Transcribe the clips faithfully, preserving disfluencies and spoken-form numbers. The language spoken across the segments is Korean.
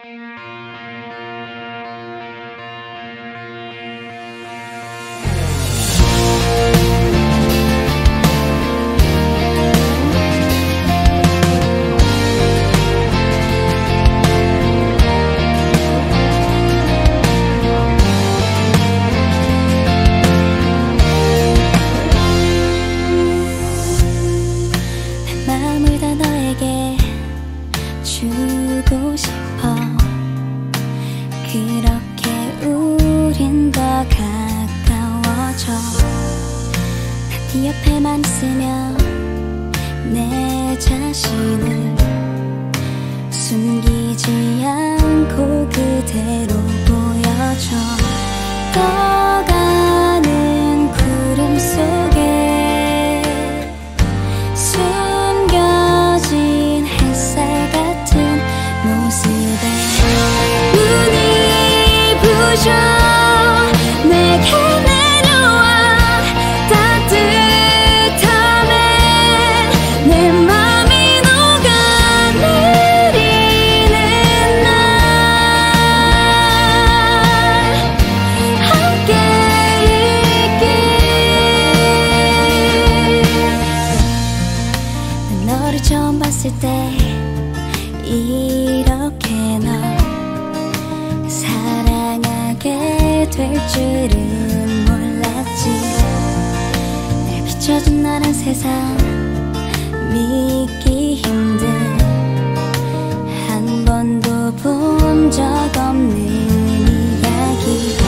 주고 싶어. 그렇게 우린 더 가까워져. 난 네 옆에만 있으면 내 자신을 숨기지 않고 그대로 보여줘. 떠가는 구름 속에 숨겨진 햇살 같은 모습에 눈이 부셔 내게 내려와. 따뜻함에 내 맘이 녹아내리는 날 함께 있길. 난 너를 처음 봤을 때 이렇게 널 사랑하게 될 줄은 몰랐지. 날 비춰준 너란 세상 믿기 힘든 한 번도 본 적 없는 이야기.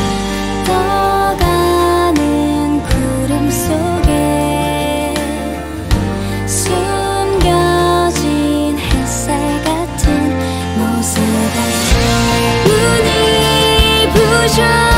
떠가는 구름 속에 숨겨진 햇살 같은 모습에 눈이 부셔